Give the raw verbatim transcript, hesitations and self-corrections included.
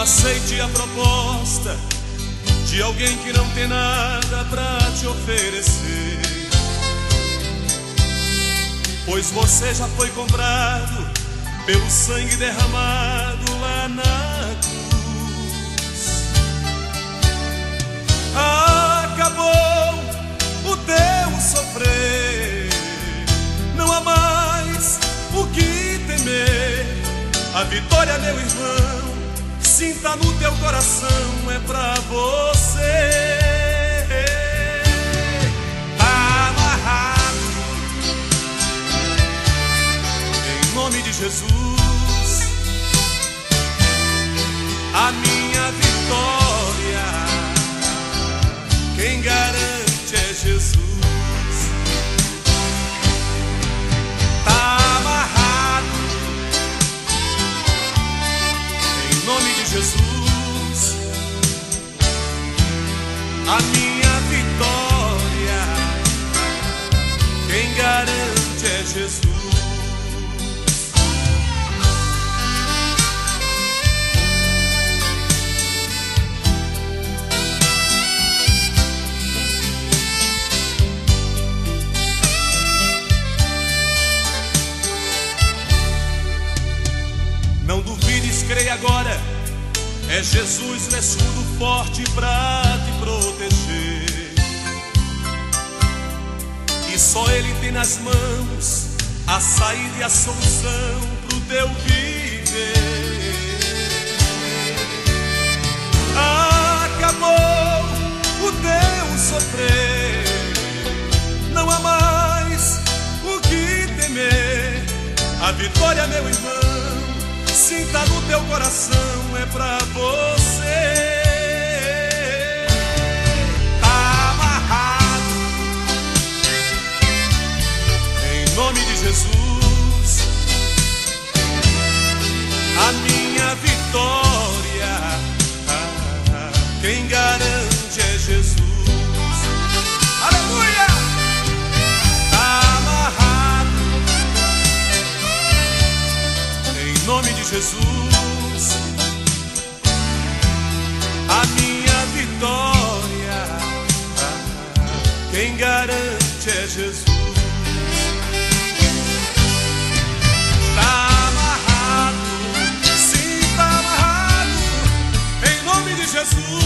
aceite a proposta de alguém que não tem nada pra te oferecer, pois você já foi comprado pelo sangue derramado lá na cruz. Acabou o teu sofrer, não há mais o que temer. A vitória, meu irmão, sinta no teu coração, é pra você. Tá amarrado em nome de Jesus. A minha vitória, quem garante é Jesus. Tá amarrado em nome de Jesus. A minha vitória, quem garante é Jesus. Não duvides, creia agora, é Jesus, o escudo forte pra te proteger. E só Ele tem nas mãos a saída e a solução pro teu viver. Acabou o teu sofrer, não há mais o que temer. A vitória, meu irmão, sinta no teu coração, é pra você. Tá amarrado em nome de Jesus. A minha vitória, quem garante é Jesus. Aleluia! Tá amarrado em nome de Jesus. A minha vitória, quem garante é Jesus. Tá amarrado, sim, tá amarrado em nome de Jesus.